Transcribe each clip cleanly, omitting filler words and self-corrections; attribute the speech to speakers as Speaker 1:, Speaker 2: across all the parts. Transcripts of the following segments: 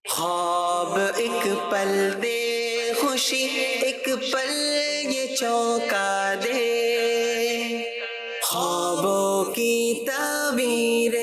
Speaker 1: خواب ایک پل دے خوشی، ایک پل یہ چونکا دے، خوابوں کی تعبیریں۔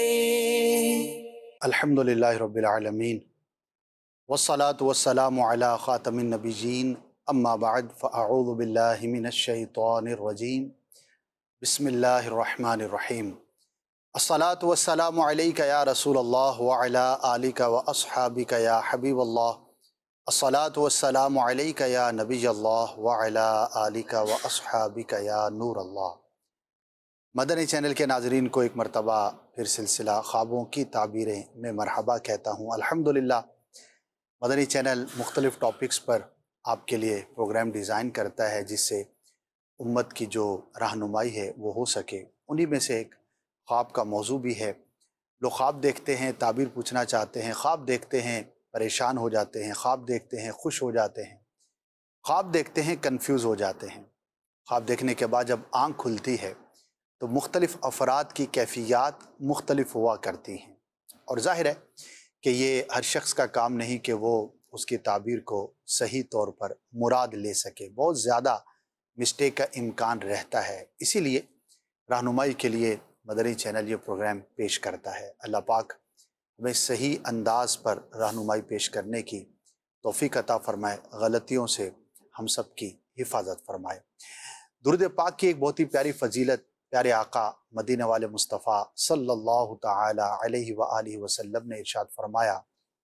Speaker 2: الحمدللہ رب العالمین والصلاة والسلام علی خاتم النبیین اما بعد فاعوذ باللہ من الشیطان الرجیم بسم اللہ الرحمن الرحیم الصلاة والسلام علیک یا رسول اللہ وعلی آلک واصحابک یا حبیب اللہ الصلاة والسلام علیک یا نبی اللہ وعلی آلک واصحابک یا نور اللہ۔ مدنی چینل کے ناظرین کو ایک مرتبہ پھر سلسلہ خوابوں کی تعبیریں میں مرحبا کہتا ہوں۔ الحمدللہ مدنی چینل مختلف ٹاپکس پر آپ کے لیے پروگرام ڈیزائن کرتا ہے جس سے امت کی جو رہنمائی ہے وہ ہو سکے۔ انہی میں سے ایک خواب کا موضوع بھی ہے۔ لوگ خواب دیکھتے ہیں، تعبیر پوچھنا چاہتے ہیں، خواب دیکھتے ہیں پریشان ہو جاتے ہیں، خواب دیکھتے ہیں خوش ہو جاتے ہیں، خواب دیکھتے ہیں کنفیوز ہو جاتے ہیں۔ خواب دیکھنے کے بعد جب آنکھ کھلتی ہے تو مختلف افراد کی کیفیات مختلف ہوا کرتی ہیں، اور ظاہر ہے کہ یہ ہر شخص کا کام نہیں کہ وہ اس کی تعبیر کو صحیح طور پر مراد لے سکے، بہت زیادہ مسٹیک کا امکان رہتا ہے۔ اسی لیے رہنمائی کے لیے مدنی چینل یہ پروگرام پیش کرتا ہے۔ اللہ پاک ہمیں صحیح انداز پر رہنمائی پیش کرنے کی توفیق عطا فرمائے، غلطیوں سے ہم سب کی حفاظت فرمائے۔ درود پاک کی ایک بہت ہی پیاری فضیلت پیارے آقا مدینہ والے مصطفیٰ صلی اللہ تعالی علیہ وآلہ وسلم نے ارشاد فرمایا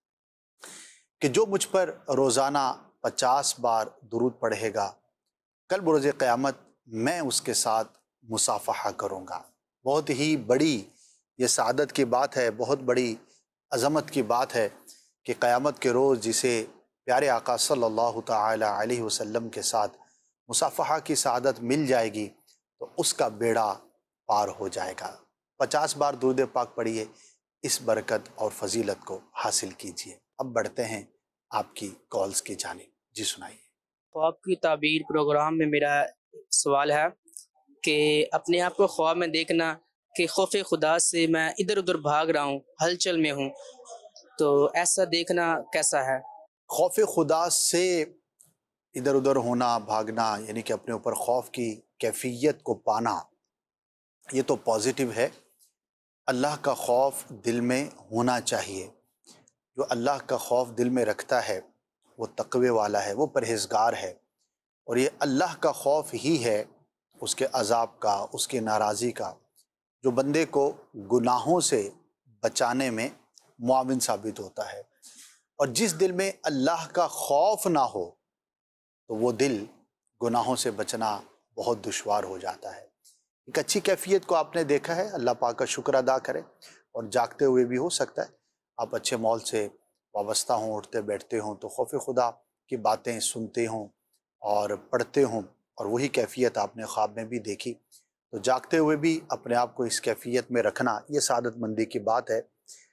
Speaker 2: کہ جو مجھ پر روزانہ 50 بار درود پڑھے گا، کل بروز قیامت میں اس کے ساتھ مصافحہ کروں گا۔ بہت ہی بڑی یہ سعادت کی بات ہے، بہت بڑی عظمت کی بات ہے کہ قیامت کے روز جسے پیارے آقا صلی اللہ تعالی علیہ وسلم کے ساتھ مصافحہ کی سعادت مل جائے گی تو اس کا بیڑا پار ہو جائے گا۔ 50 بار درود پاک پڑھیے، اس برکت اور فضیلت کو حاصل کیجیے۔ اب بڑھتے ہیں آپ کی کالز کی جانب۔ جی سنائیے۔
Speaker 3: خواب کی تعبیر پروگرام میں میرا سوال ہے کہ اپنے آپ کو خواب میں دیکھنا کہ خوف خدا سے میں ادھر ادھر بھاگ رہا ہوں، ہلچل میں ہوں، تو ایسا دیکھنا کیسا ہے؟
Speaker 2: خوف خدا سے ادھر ادھر ہونا، بھاگنا، یعنی کہ اپنے اوپر خوف کی کیفیت کو پانا، یہ تو پازیٹیو ہے۔ اللہ کا خوف دل میں ہونا چاہیے۔ جو اللہ کا خوف دل میں رکھتا ہے وہ تقوی والا ہے، وہ پرہیزگار ہے، اور یہ اللہ کا خوف ہی ہے اس کے عذاب کا، اس کی ناراضی کا، جو بندے کو گناہوں سے بچانے میں معاون ثابت ہوتا ہے۔ اور جس دل میں اللہ کا خوف نہ ہو تو وہ دل گناہوں سے بچنا بہت دشوار ہو جاتا ہے۔ ایک اچھی کیفیت کو آپ نے دیکھا ہے، اللہ پاک کا شکر ادا کریں، اور جاگتے ہوئے بھی ہو سکتا ہے آپ اچھے ماحول سے وابستہ ہوں، اٹھتے بیٹھتے ہوں تو خوف خدا کی باتیں سنتے ہوں اور پڑھتے ہوں، اور وہی کیفیت آپ نے خواب میں بھی دیکھی، تو جاگتے ہوئے بھی اپنے آپ کو اس کیفیت میں رکھنا یہ سعادت مندی کی بات ہے۔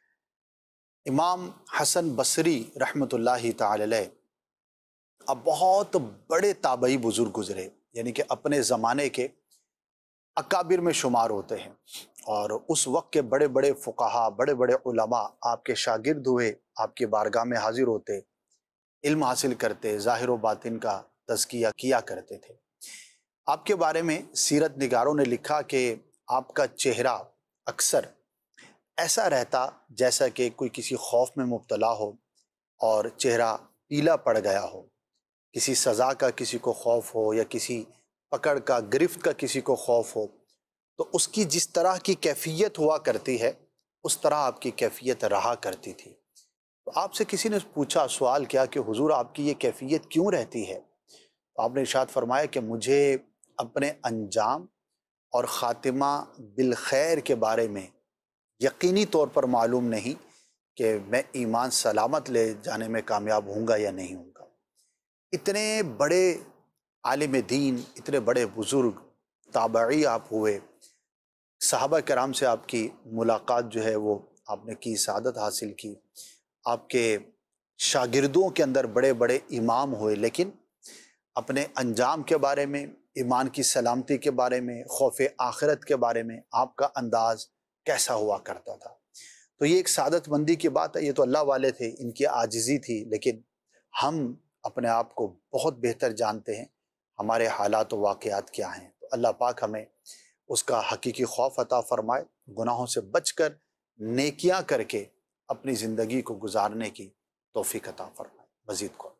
Speaker 2: امام حسن بصری رحمۃ اللہ تعالی علیہ اب بہت بڑے تابعی بزرگ گزرے، یعنی کہ اپنے زمانے کے اکابر میں شمار ہوتے ہیں، اور اس وقت کے بڑے بڑے فقہا، بڑے بڑے علماء آپ کے شاگرد ہوئے، آپ کی بارگاہ میں حاضر ہوتے، علم حاصل کرتے، ظاہر و باطن کا تزکیہ کیا کرتے تھے۔ آپ کے بارے میں سیرت نگاروں نے لکھا کہ آپ کا چہرہ اکثر ایسا رہتا جیسا کہ کوئی کسی خوف میں مبتلا ہو اور چہرہ پیلا پڑ گیا ہو، کسی سزا کا کسی کو خوف ہو یا کسی پکڑ کا، گرفت کا کسی کو خوف ہو، تو اس کی جس طرح کی کیفیت ہوا کرتی ہے اس طرح آپ کی کیفیت رہا کرتی تھی۔ تو آپ سے کسی نے پوچھا، سوال کیا کہ حضور آپ کی یہ کیفیت کیوں رہتی ہے؟ تو آپ نے ارشاد فرمایا کہ مجھے اپنے انجام اور خاتمہ بالخیر کے بارے میں یقینی طور پر معلوم نہیں کہ میں ایمان سلامت لے جانے میں کامیاب ہوں گا یا نہیں ہوں گا۔ اتنے بڑے عالم دین، اتنے بڑے بزرگ تابعی آپ ہوئے، صحابہ کرام سے آپ کی ملاقات جو ہے وہ آپ نے کی، سعادت حاصل کی، آپ کے شاگردوں کے اندر بڑے بڑے امام ہوئے، لیکن اپنے انجام کے بارے میں، ایمان کی سلامتی کے بارے میں، خوف آخرت کے بارے میں آپ کا انداز کیسا ہوا کرتا تھا؟ تو یہ ایک سعادت مندی کی بات ہے. یہ تو اللہ والے تھے، ان کی عاجزی تھی، لیکن ہم اپنے آپ کو بہت بہتر جانتے ہیں ہمارے حالات و واقعات کیا ہیں. تو اللہ پاک ہمیں اس کا حقیقی خوف عطا فرمائے، گناہوں سے بچ کر نیکیاں کر کے اپنی زندگی کو گزارنے کی توفیق عطا فرمائے. مزید کو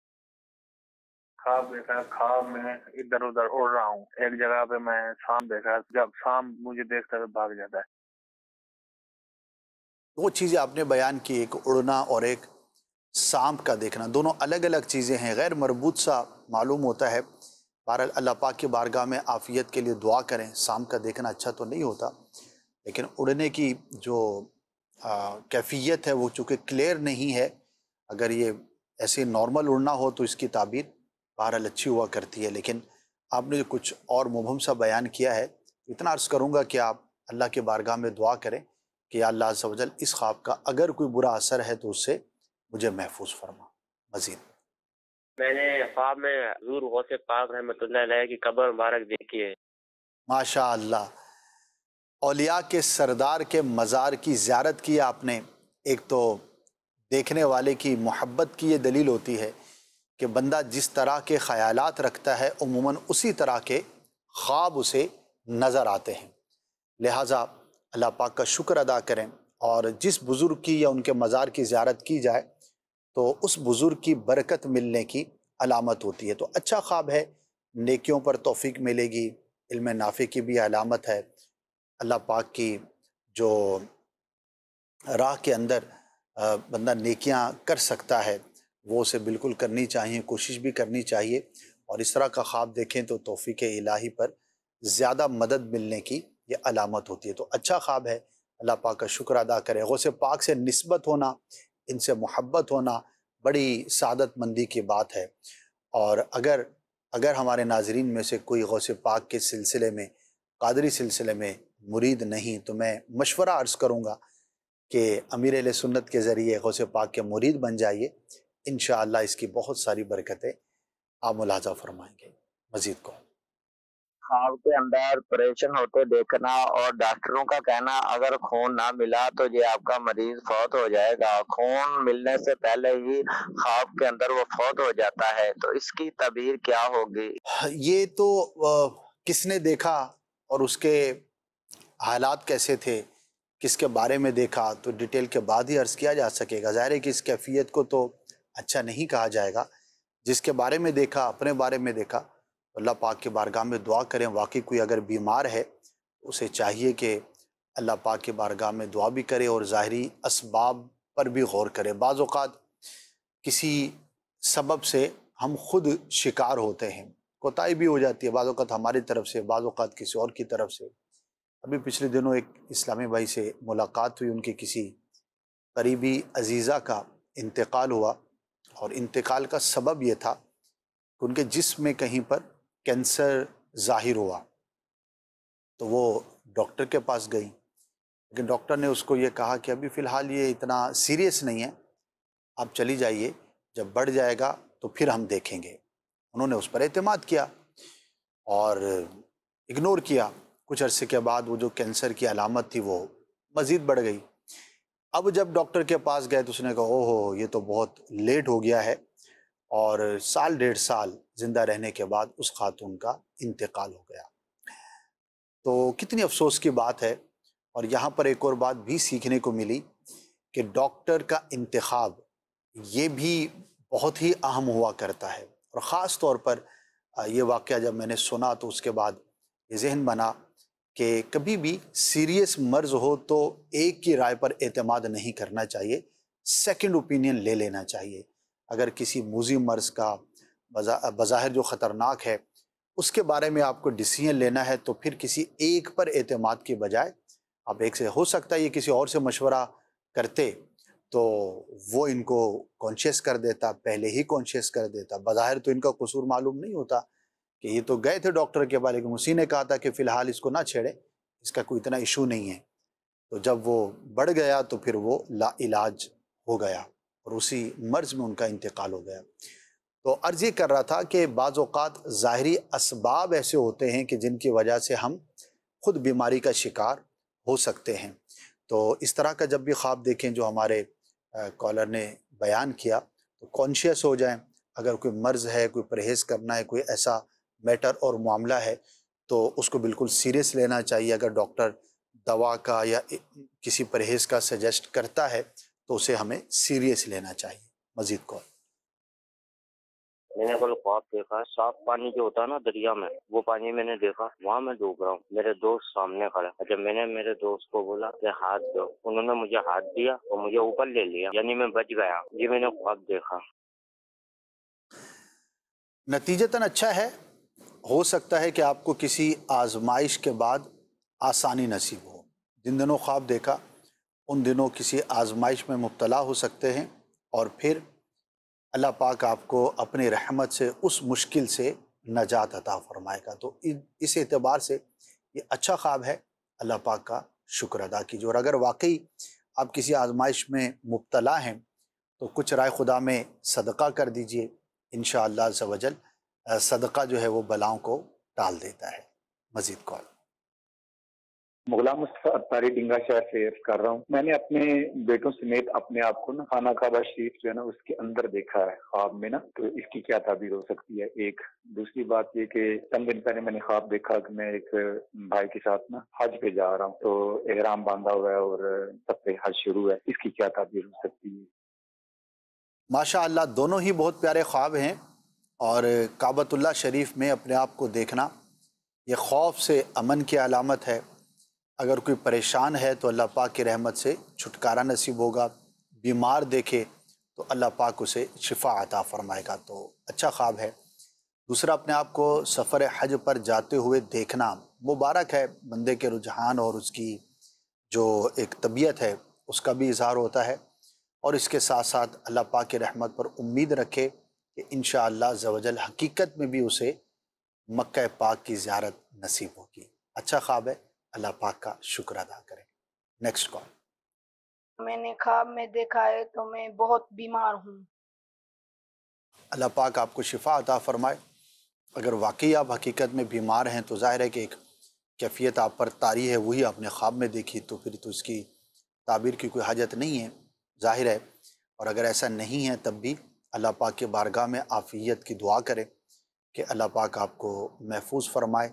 Speaker 4: خواب دیکھا، خواب میں ادھر ادھر اڑ رہا ہوں، ایک جگہ پہ میں سانپ دیکھا، جب سانپ مجھے دیکھتا ہے بھاگ جاتا ہے.
Speaker 2: وہ چیزیں آپ نے بیان کی، ایک اڑنا اور ایک سانپ کا دیکھنا، دونوں الگ الگ چیزیں ہیں، غیر مربوط سا معلوم ہوتا ہے. بہرحال اللہ پاک کی بارگاہ میں عافیت کے لیے دعا کریں. سانپ کا دیکھنا اچھا تو نہیں ہوتا، لیکن اڑنے کی جو کیفیت ہے وہ چونکہ کلیئر نہیں ہے. اگر یہ ایسے نارمل اڑنا ہو تو اس کی تعبیر بہرحال اچھی ہوا کرتی ہے. لیکن آپ نے جو کچھ اور مبہم سا بیان کیا ہے، اتنا عرض کروں گا کہ آپ اللہ کے بارگاہ میں دعا کریں کہ یا اللہ عز و جل اس خواب کا اگر کوئی برا اثر ہے تو اس سے مجھے محفوظ فرما. مزید
Speaker 5: میں نے خواب میں حضور غوث پاک رحمۃ اللہ علیہ کی قبر مبارک دیکھی ہے.
Speaker 2: ماشاء اللہ، اولیاء کے سردار کے مزار کی زیارت کی آپ نے. ایک تو دیکھنے والے کی محبت کی یہ دلیل ہوتی ہے کہ بندہ جس طرح کے خیالات رکھتا ہے عموماً اسی طرح کے خواب اسے نظر آتے ہیں. لہٰذا اللہ پاک کا شکر ادا کریں، اور جس بزرگ کی یا ان کے مزار کی زیارت کی جائے تو اس بزرگ کی برکت ملنے کی علامت ہوتی ہے. تو اچھا خواب ہے، نیکیوں پر توفیق ملے گی، علم نافع کی بھی علامت ہے. اللہ پاک کی جو راہ کے اندر بندہ نیکیاں کر سکتا ہے وہ اسے بالکل کرنی چاہیے، کوشش بھی کرنی چاہیے. اور اس طرح کا خواب دیکھیں تو توفیق الہی پر زیادہ مدد ملنے کی یہ علامت ہوتی ہے. تو اچھا خواب ہے، اللہ پاک کا شکر ادا کرے. غوث پاک سے نسبت ہونا، ان سے محبت ہونا بڑی سعادت مندی کی بات ہے. اور اگر ہمارے ناظرین میں سے کوئی غوث پاک کے سلسلے میں، قادری سلسلے میں مرید نہیں، تو میں مشورہ عرض کروں گا کہ امیر اہل سنت کے ذریعے غوث پاک کے مرید بن جائیے. انشاءاللہ اس کی بہت ساری برکتیں آپ ملاحظہ فرمائیں گے. مزید کو
Speaker 5: خواب کے اندر آپریشن ہوتے دیکھنا اور ڈاکٹروں کا کہنا اگر خون نہ ملا تو یہ آپ کا مریض فوت ہو جائے گا. خون ملنے سے پہلے ہی خواب کے اندر وہ فوت ہو جاتا ہے، تو اس کی تعبیر کیا ہوگی؟
Speaker 2: یہ تو کس نے دیکھا اور اس کے حالات کیسے تھے، کس کے بارے میں دیکھا، تو ڈیٹیل کے بعد ہی عرض کیا جا سکے گا. ظاہر ہے کہ اس کیفیت کو تو اچھا نہیں کہا جائے گا. جس کے بارے میں دیکھا، اپنے بارے میں دیکھا، اللہ پاک کے بارگاہ میں دعا کریں. واقعی کوئی اگر بیمار ہے اسے چاہیے کہ اللہ پاک کے بارگاہ میں دعا بھی کرے اور ظاہری اسباب پر بھی غور کرے. بعض اوقات کسی سبب سے ہم خود شکار ہوتے ہیں، کوتاہی بھی ہو جاتی ہے، بعض اوقات ہماری طرف سے، بعض اوقات کسی اور کی طرف سے. ابھی پچھلے دنوں ایک اسلامی بھائی سے ملاقات ہوئی، ان کی کسی قریبی عزیزہ کا انتقال ہوا، اور انتقال کا سبب یہ تھا کہ ان کے جسم میں کہیں پر کینسر ظاہر ہوا. تو وہ ڈاکٹر کے پاس گئی، لیکن ڈاکٹر نے اس کو یہ کہا کہ ابھی فی الحال یہ اتنا سیریس نہیں ہے، آپ چلی جائیے، جب بڑھ جائے گا تو پھر ہم دیکھیں گے. انہوں نے اس پر اعتماد کیا اور اگنور کیا. کچھ عرصے کے بعد وہ جو کینسر کی علامت تھی وہ مزید بڑھ گئی. اب جب ڈاکٹر کے پاس گئے تو اس نے کہا اوہو یہ تو بہت لیٹ ہو گیا ہے، اور سال 1.5 سال زندہ رہنے کے بعد اس خاتون کا انتقال ہو گیا. تو کتنی افسوس کی بات ہے. اور یہاں پر ایک اور بات بھی سیکھنے کو ملی کہ ڈاکٹر کا انتخاب یہ بھی بہت ہی اہم ہوا کرتا ہے. اور خاص طور پر یہ واقعہ جب میں نے سنا تو اس کے بعد یہ ذہن بنا کہ کبھی بھی سیریس مرض ہو تو ایک کی رائے پر اعتماد نہیں کرنا چاہیے، سیکنڈ اوپینین لے لینا چاہیے. اگر کسی موذی مرض کا بظاہر جو خطرناک ہے اس کے بارے میں آپ کو ڈیسیژن لینا ہے تو پھر کسی ایک پر اعتماد کی بجائے آپ ایک سے، ہو سکتا ہے یہ کسی اور سے مشورہ کرتے تو وہ ان کو کانشیس کر دیتا، پہلے ہی کانشیس کر دیتا. بظاہر تو ان کا قصور معلوم نہیں ہوتا کہ یہ تو گئے تھے ڈاکٹر کے پاس، لیکن اسی نے کہا تھا کہ فی الحال اس کو نہ چھیڑے، اس کا کوئی اتنا ایشو نہیں ہے. تو جب وہ بڑھ گیا تو پھر وہ لا علاج ہو گیا اور اسی مرض میں ان کا انتقال ہو گیا. تو عرض یہ کر رہا تھا کہ بعض اوقات ظاہری اسباب ایسے ہوتے ہیں کہ جن کی وجہ سے ہم خود بیماری کا شکار ہو سکتے ہیں. تو اس طرح کا جب بھی خواب دیکھیں جو ہمارے کالر نے بیان کیا تو کانشیس ہو جائیں. اگر کوئی مرض ہے، کوئی پرہیز کرنا ہے، کوئی ایسا میٹر اور معاملہ ہے تو اس کو بالکل سیریس لینا چاہیے. اگر ڈاکٹر دوا کا یا کسی پرہیز کا سجیسٹ کرتا ہے تو اسے ہمیں سیریس لینا چاہیے. مزید کال.
Speaker 5: میں نے کل خواب دیکھا ہے، صاف پانی جو ہوتا ہے نا دریا میں، وہ پانی میں نے دیکھا، وہاں میں ڈوب رہا ہوں، میرے دوست سامنے کھڑے. جب میں نے میرے دوست کو بولا کہ ہاتھ دو، انہوں نے مجھے ہاتھ دیا اور مجھے اوپر لے لیا، یعنی میں بچ گیا. یہ میں نے خواب دیکھا.
Speaker 2: نتیجتاً اچھا ہے. ہو سکتا ہے کہ آپ کو کسی آزمائش کے بعد آسانی نصیب ہو. جن دنوں خواب دیکھا ان دنوں کسی آزمائش میں مبتلا ہو سکتے ہیں، اور پھر اللہ پاک آپ کو اپنی رحمت سے اس مشکل سے نجات عطا فرمائے گا. تو اس اعتبار سے یہ اچھا خواب ہے. اللہ پاک کا شکر ادا کیجیے. اور اگر واقعی آپ کسی آزمائش میں مبتلا ہیں تو کچھ رائے خدا میں صدقہ کر دیجئے. انشاءاللہ عز و جل صدقہ جو ہے وہ بلاؤں کو ٹال دیتا ہے. مزید کال.
Speaker 6: غلام مصطفیٰ اطاری ڈنگا شہر سے عرض کر رہا ہوں. میں نے اپنے بیٹوں سمیت اپنے آپ کو نا خانہ کعبہ شریف جو ہے نا اس کے اندر دیکھا ہے خواب میں نا، تو اس کی کیا تعبیر ہو سکتی ہے؟ ایک دوسری بات یہ کہ چند دن پہلے میں نے خواب دیکھا کہ میں ایک بھائی کے ساتھ نا حج پہ جا رہا ہوں، تو احرام باندھا ہوا ہے اور سب پہ حج شروع ہے. اس کی کیا تعبیر ہو سکتی ہے؟
Speaker 2: ماشاء اللہ دونوں ہی بہت پیارے خواب ہیں. اور کعبۃ اللہ شریف میں اپنے آپ کو دیکھنا یہ خوف سے امن کی علامت ہے. اگر کوئی پریشان ہے تو اللہ پاک کی رحمت سے چھٹکارا نصیب ہوگا. بیمار دیکھے تو اللہ پاک اسے شفا عطا فرمائے گا. تو اچھا خواب ہے. دوسرا، اپنے آپ کو سفر حج پر جاتے ہوئے دیکھنا مبارک ہے. بندے کے رجحان اور اس کی جو ایک طبیعت ہے اس کا بھی اظہار ہوتا ہے. اور اس کے ساتھ ساتھ اللہ پاک کی رحمت پر امید رکھے کہ انشاءاللہ عز و جل حقیقت میں بھی اسے مکہ پاک کی زیارت نصیب ہوگی. اچھا خواب ہے. اللہ پاک کا شکر ادا کریں. Next call.
Speaker 7: میں نے خواب میں دیکھا ہے تو میں بہت بیمار ہوں.
Speaker 2: اللہ پاک آپ کو شفا عطا فرمائے. اگر واقعی آپ حقیقت میں بیمار ہیں تو ظاہر ہے کہ ایک کیفیت آپ پر طاری ہے، وہی آپ نے خواب میں دیکھی، تو پھر تو اس کی تعبیر کی کوئی حاجت نہیں ہے، ظاہر ہے. اور اگر ایسا نہیں ہے تب بھی اللہ پاک کے بارگاہ میں عافیت کی دعا کریں کہ اللہ پاک آپ کو محفوظ فرمائے.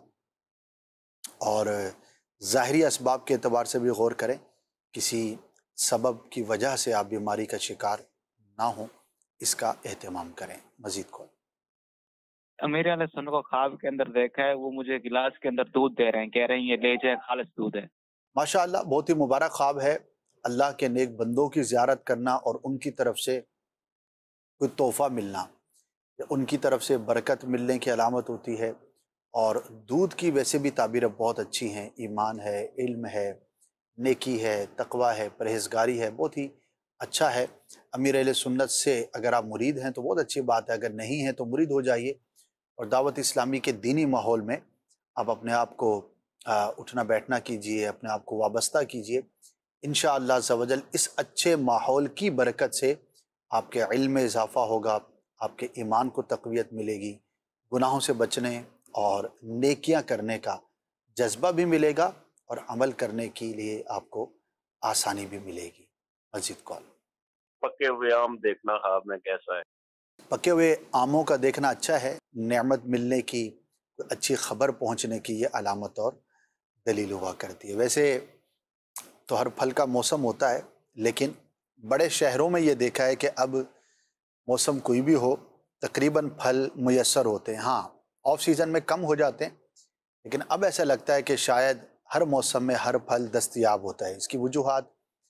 Speaker 2: اور ظاہری اسباب کے اعتبار سے بھی غور کریں، کسی سبب کی وجہ سے آپ بیماری کا شکار نہ ہوں، اس کا اہتمام کریں. مزید کال.
Speaker 8: میرے علیہ السلام کو خواب کے اندر دیکھا ہے، وہ مجھے گلاس کے اندر دودھ دے رہے ہیں، کہہ رہے ہیں یہ لے جائے، خالص دودھ ہے.
Speaker 2: ماشاءاللہ بہت ہی مبارک خواب ہے. اللہ کے نیک بندوں کی زیارت کرنا اور ان کی طرف سے کوئی تحفہ ملنا، ان کی طرف سے برکت ملنے کی علامت ہوتی ہے. اور دودھ کی ویسے بھی تعبیریں بہت اچھی ہیں. ایمان ہے، علم ہے، نیکی ہے، تقوی ہے، پرہیزگاری ہے، بہت ہی اچھا ہے. امیر اہل سنت سے اگر آپ مرید ہیں تو بہت اچھی بات ہے، اگر نہیں ہیں تو مرید ہو جائیے. اور دعوت اسلامی کے دینی ماحول میں آپ اپنے آپ کو اٹھنا بیٹھنا کیجئے، اپنے آپ کو وابستہ کیجئے. انشاءاللہ عز و جل اس اچھے ماحول کی برکت سے آپ کے علم میں اضافہ ہوگا، آپ کے ایمان کو تقویت ملے گی، گناہوں سے بچنے اور نیکیاں کرنے کا جذبہ بھی ملے گا، اور عمل کرنے کے لیے آپ کو آسانی بھی ملے گی. مزید کال.
Speaker 9: پکے ہوئے آم دیکھنا خواب میں کیسا ہے؟
Speaker 2: پکے ہوئے آموں کا دیکھنا اچھا ہے. نعمت ملنے کی، اچھی خبر پہنچنے کی یہ علامت اور دلیل ہوا کرتی ہے. ویسے تو ہر پھل کا موسم ہوتا ہے، لیکن بڑے شہروں میں یہ دیکھا ہے کہ اب موسم کوئی بھی ہو تقریباً پھل میسر ہوتے ہیں. ہاں آف سیزن میں کم ہو جاتے ہیں، لیکن اب ایسا لگتا ہے کہ شاید ہر موسم میں ہر پھل دستیاب ہوتا ہے. اس کی وجوہات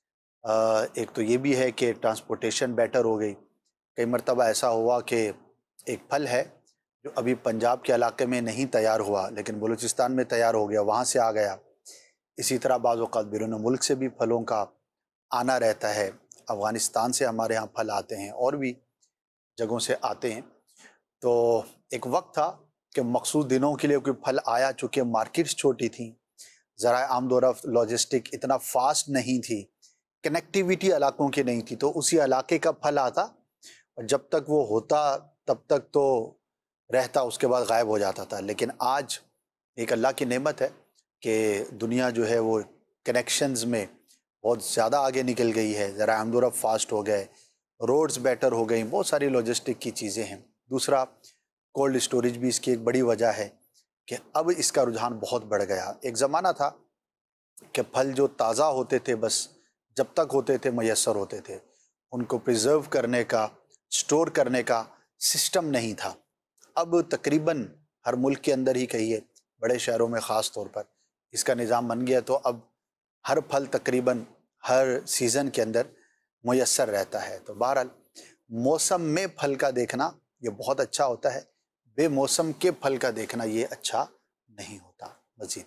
Speaker 2: ایک تو یہ بھی ہے کہ ٹرانسپورٹیشن بیٹر ہو گئی. کئی مرتبہ ایسا ہوا کہ ایک پھل ہے جو ابھی پنجاب کے علاقے میں نہیں تیار ہوا لیکن بلوچستان میں تیار ہو گیا، وہاں سے آ گیا. اسی طرح بعض اوقات بیرون ملک سے بھی پھلوں کا آنا رہتا ہے. افغانستان سے ہمارے ہاں پھل آتے ہیں، اور بھی جگہوں سے آتے ہیں. تو ایک وقت تھا کہ مخصوص دنوں کے لیے کوئی پھل آیا، چونکہ مارکیٹس چھوٹی تھیں، ذرائع آمد و رفت لاجسٹک اتنا فاسٹ نہیں تھی، کنیکٹیویٹی علاقوں کی نہیں تھی، تو اسی علاقے کا پھل آتا اور جب تک وہ ہوتا تب تک تو رہتا، اس کے بعد غائب ہو جاتا تھا. لیکن آج ایک اللہ کی نعمت ہے کہ دنیا جو ہے وہ کنیکشنز میں بہت زیادہ آگے نکل گئی ہے، ذرا آمد و رفت فاسٹ ہو گئے، روڈز بیٹر ہو گئیں، بہت ساری لاجسٹک کی چیزیں ہیں۔ دوسرا کولڈ اسٹوریج بھی اس کی ایک بڑی وجہ ہے کہ اب اس کا رجحان بہت بڑھ گیا۔ ایک زمانہ تھا کہ پھل جو تازہ ہوتے تھے بس جب تک ہوتے تھے میسر ہوتے تھے، ان کو پریزرو کرنے کا، سٹور کرنے کا سسٹم نہیں تھا۔ اب تقریباً ہر ملک کے اندر ہی کہیے، بڑے شہروں میں خاص طور پر اس کا نظام بن گیا، تو اب ہر پھل تقریباً ہر سیزن کے اندر میسر رہتا ہے۔ تو بہرحال موسم میں پھل کا دیکھنا یہ بہت اچھا ہوتا ہے، بے موسم کے پھل کا دیکھنا یہ اچھا نہیں ہوتا۔ مزید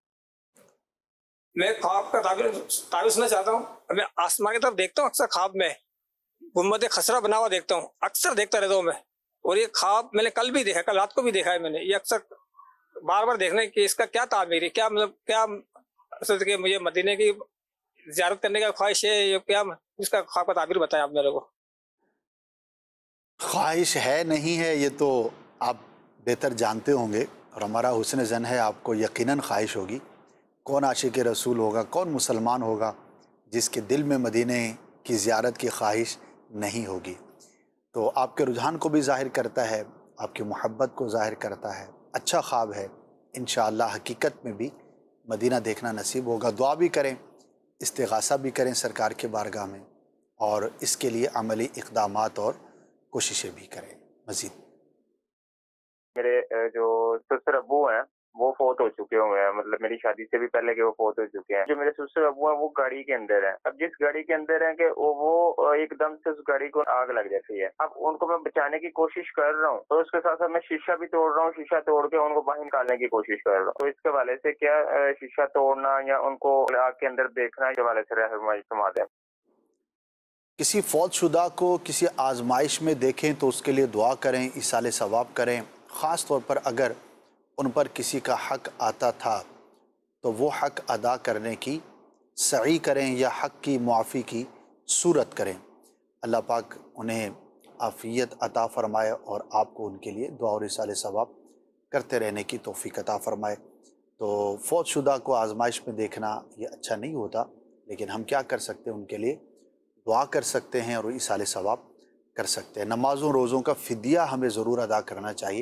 Speaker 10: میں خواب کا تعبیر سننا چاہتا ہوں۔ میں آسمان کی طرف دیکھتا ہوں، اکثر خواب میں گنبد خسرہ بنا ہوا دیکھتا ہوں، اکثر دیکھتا رہتا ہوں میں، اور یہ خواب میں نے کل بھی دیکھا، کل رات کو بھی دیکھا ہے میں نے۔ یہ اکثر بار بار دیکھنے کہ اس کا کیا تعبیر ہے، کیا مطلب کیا اصل کہ مجھے مدینے کی زیارت کرنے کا خواہش ہے، یہ کیا اس کا خواب کا تعبیر بتائیں آپ میرے کو۔
Speaker 2: خواہش ہے نہیں ہے یہ تو آپ بہتر جانتے ہوں گے، اور ہمارا حسن ظن ہے آپ کو یقیناً خواہش ہوگی۔ کون عاشق رسول ہوگا، کون مسلمان ہوگا جس کے دل میں مدینے کی زیارت کی خواہش نہیں ہوگی؟ تو آپ کے رجحان کو بھی ظاہر کرتا ہے، آپ کی محبت کو ظاہر کرتا ہے۔ اچھا خواب ہے، انشاءاللہ حقیقت میں بھی مدینہ دیکھنا نصیب ہوگا۔ دعا بھی کریں، استغاثہ بھی کریں سرکار کے بارگاہ میں، اور اس کے لیے عملی اقدامات اور کوششیں بھی کریں۔ مزید
Speaker 11: میرے جو سسر ابو ہیں وہ فوت ہو چکے ہوئے ہیں، مطلب میری شادی سے بھی پہلے کے وہ فوت ہو چکے ہیں۔ جو میرے سسر ابو ہیں وہ گاڑی کے اندر ہیں۔ اب جس گاڑی کے اندر ہیں کہ وہ ایک دم سے اس گاڑی کو آگ لگ جاتی ہے۔ اب ان کو میں بچانے کی کوشش کر رہا ہوں، اور اس کے ساتھ ساتھ میں شیشہ بھی توڑ رہا ہوں، شیشہ توڑ کے ان کو باہر نکالنے کی کوشش کر رہا ہوں۔ تو اس کے حوالے سے کیا شیشہ توڑنا یا ان کو آگ کے اندر دیکھنا کے حوالے سے رہنمائی فرما دیں۔
Speaker 2: کسی فوت شدہ کو کسی آزمائش میں دیکھیں تو اس کے لیے دعا کریں، ایصال ثواب کریں۔ خاص طور پر اگر ان پر کسی کا حق آتا تھا تو وہ حق ادا کرنے کی سعی کریں یا حق کی معافی کی صورت کریں۔ اللہ پاک انہیں عافیت عطا فرمائے اور آپ کو ان کے لیے دعا اور ایصال ثواب کرتے رہنے کی توفیق عطا فرمائے۔ تو فوت شدہ کو آزمائش میں دیکھنا یہ اچھا نہیں ہوتا، لیکن ہم کیا کر سکتے ہیں؟ ان کے لیے دعا کر سکتے ہیں اور ایصال ثواب کر سکتے ہیں۔ نمازوں روزوں کا فدیہ ہمیں ضرور ادا کرنا چاہیے،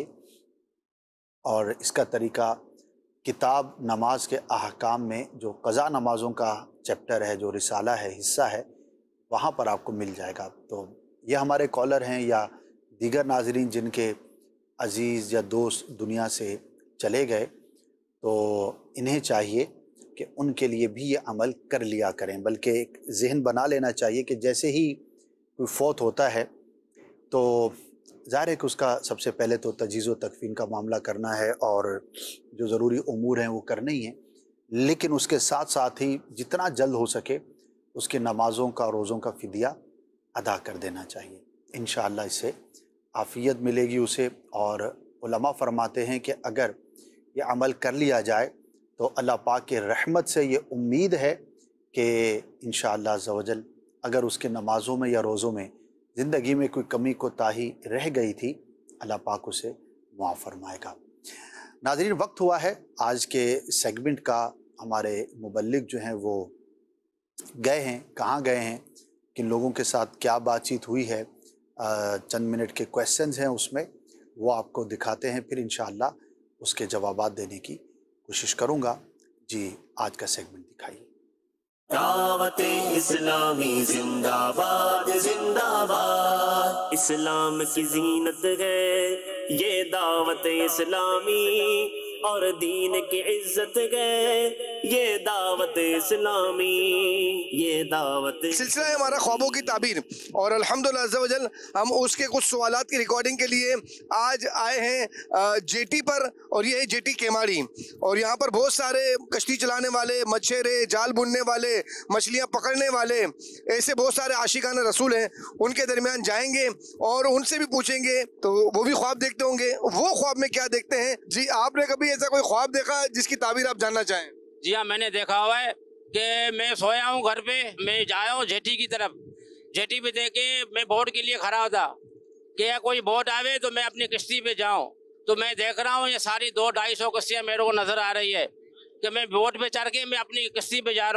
Speaker 2: اور اس کا طریقہ کتاب نماز کے احکام میں جو قضا نمازوں کا چیپٹر ہے، جو رسالہ ہے، حصہ ہے، وہاں پر آپ کو مل جائے گا۔ تو یہ ہمارے کالر ہیں یا دیگر ناظرین جن کے عزیز یا دوست دنیا سے چلے گئے، تو انہیں چاہیے کہ ان کے لیے بھی یہ عمل کر لیا کریں، بلکہ ایک ذہن بنا لینا چاہیے کہ جیسے ہی کوئی فوت ہوتا ہے تو ظاہر ہے کہ اس کا سب سے پہلے تو تجہیز و تکفین کا معاملہ کرنا ہے، اور جو ضروری امور ہیں وہ کرنے ہی ہیں، لیکن اس کے ساتھ ساتھ ہی جتنا جلد ہو سکے اس کے نمازوں کا روزوں کا فدیہ ادا کر دینا چاہیے۔ انشاءاللہ اس سے عافیت ملے گی اسے، اور علماء فرماتے ہیں کہ اگر یہ عمل کر لیا جائے تو اللہ پاک کے رحمت سے یہ امید ہے کہ انشاءاللہ عز و جل اگر اس کے نمازوں میں یا روزوں میں زندگی میں کوئی کمی کوتاہی رہ گئی تھی، اللہ پاک اسے معاف فرمائے گا۔ ناظرین، وقت ہوا ہے آج کے سیگمنٹ کا۔ ہمارے مبلغ جو ہیں وہ گئے ہیں، کہاں گئے ہیں، کن لوگوں کے ساتھ کیا بات چیت ہوئی ہے، چند منٹ کے کویسچنز ہیں اس میں، وہ آپ کو دکھاتے ہیں، پھر انشاءاللہ اس کے جوابات دینے کی کوشش کروں گا۔ جی آج کا سیگمنٹ دکھائیے۔
Speaker 12: دعوت اسلامی زندہ باد، زندہ باد، اسلام کی زینت ہے یہ دعوت اسلامی، اور دین کی عزت ہے یہ دعوت اسلامی، یہ دعوت۔
Speaker 13: سلسلہ ہے ہمارا خوابوں کی تعبیر، اور الحمدللہ عز و جل ہم اس کے کچھ سوالات کی ریکارڈنگ کے لیے آج آئے ہیں جے ٹی پر، اور یہ ہے جے ٹی کیماڑی، اور یہاں پر بہت سارے کشتی چلانے والے، مچھیرے، جال بننے والے، مچھلیاں پکڑنے والے، ایسے بہت سارے عاشقان رسول ہیں، ان کے درمیان جائیں گے اور ان سے بھی پوچھیں گے، تو وہ بھی خواب دیکھتے ہوں گے، وہ خواب میں کیا دیکھتے ہیں۔ جی آپ نے کبھی ایسا کوئی خواب دیکھا جس کی تعبیر آپ جاننا چاہیں؟
Speaker 14: جی ہاں، میں نے دیکھا ہوا ہے کہ میں سویا ہوں گھر پہ، میں جایا ہوں جیٹی کی طرف، جیٹی پہ دیکھ کے میں بوٹ کے لیے کھڑا ہوتا کہ کوئی بوٹ آوے تو میں اپنی کشتی پہ جاؤں، تو میں دیکھ رہا ہوں یہ ساری 200-250 کشتیاں میرے کو نظر آ رہی ہے کہ میں بوٹ پہ چڑھ کے میں اپنی کشتی پہ جا رہا ہوں،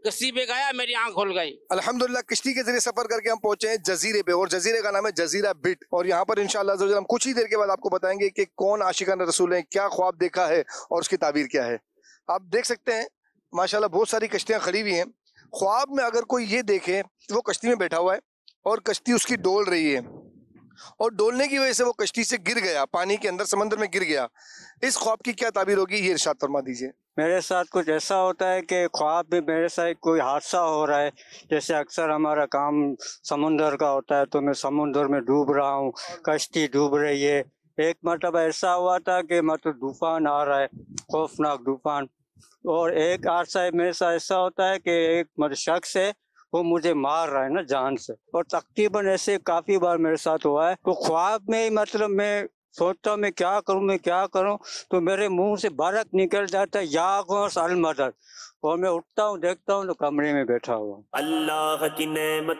Speaker 14: किस्ती पे गया, मेरी आंख खुल गई।
Speaker 13: अल्हम्दुलिल्लाह किश्ती के जरिए सफर करके हम पहुंचे हैं जजीरे पे, और जजीरे का नाम है जजीरा बिट। और यहाँ पर इंशाअल्लाह हम कुछ ही देर के बाद आपको बताएंगे कि कौन आशिकान रसूल है, क्या ख्वाब देखा है और उसकी ताबीर क्या है। आप देख सकते हैं माशाल्लाह बहुत सारी कश्तियाँ खड़ी हुई हैं। ख्वाब में अगर कोई ये देखे वो कश्ती में बैठा हुआ है और कश्ती उसकी डोल रही है, और डोलने की वजह से वो कश्ती से गिर गया, पानी के अंदर समंदर में गिर गया, इस ख्वाब की क्या ताबीर होगी, ये इरशाद फरमा दीजिए।
Speaker 15: मेरे साथ कुछ ऐसा होता है कि ख्वाब में मेरे साथ कोई हादसा हो रहा है। जैसे अक्सर हमारा काम समुंदर का होता है, तो मैं समुंदर में डूब रहा हूँ, कश्ती डूब रही है। एक मरतबा ऐसा हुआ था कि मतलब तूफान आ रहा है, खौफनाक तूफान। और एक आरसा मेरे साथ ऐसा होता है कि एक मतलब शख्स है, वो मुझे मार रहा है ना जान से। और तकरीबन ऐसे काफ़ी बार मेरे साथ हुआ है। तो ख्वाब में मतलब मैं सोचता हूँ मैं क्या करूँ, तो मेरे मुंह से बरक निकल जाता है, या गौस अल मदद। और मैं उठता हूँ, देखता हूँ तो कमरे में बैठा हुआ।
Speaker 12: अल्लाह की नेमत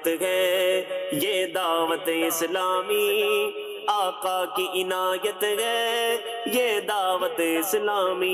Speaker 12: है ये दावत इस्लामी, आका की इनायत है ये दावत इस्लामी,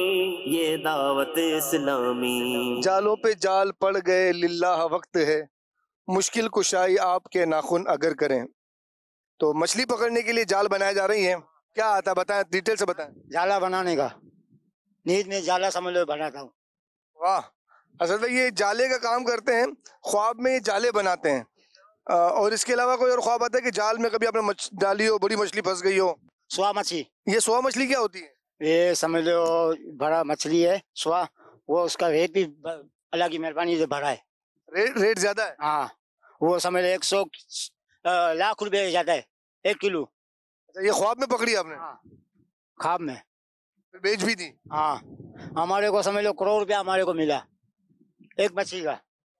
Speaker 12: ये दावत इस्लामी।
Speaker 13: जालों पे जाल पड़ गए लिल्लाह वक्त है, मुश्किल कुशाई आपके नाखून अगर करें। तो मछली पकड़ने के लिए जाल बनाए जा रही हैं, क्या आता है बताएं, डिटेल से बताएं।
Speaker 16: जाला बनाने का, नींद में जाला समझ लो बनाता हूँ।
Speaker 13: वाह, असल में ये जाले का काम करते हैं, ख्वाब में ये जाले बनाते हैं। और इसके अलावा कोई और ख्वाब आता है कि जाल में कभी आपने डाली हो, बड़ी मछली फंस गई हो?
Speaker 16: सुआ मछली।
Speaker 13: ये सुआ मछली क्या होती है?
Speaker 16: ये समझ लो बड़ा मछली है सुआ, वो उसका रेट भी अल्लाह की मेहरबानी से भरा है।
Speaker 13: रेट ज्यादा है?
Speaker 16: हाँ, वो समझ लो 100 लाख रुपए ज्यादा है 1 किलो।
Speaker 13: ये ख्वाब में पकड़ी आपने?
Speaker 16: हाँ, ख्वाब में।
Speaker 13: बेच भी दी?
Speaker 16: हाँ, हमारे को समझ लो करोड़ रुपया हमारे को मिला एक मछली का,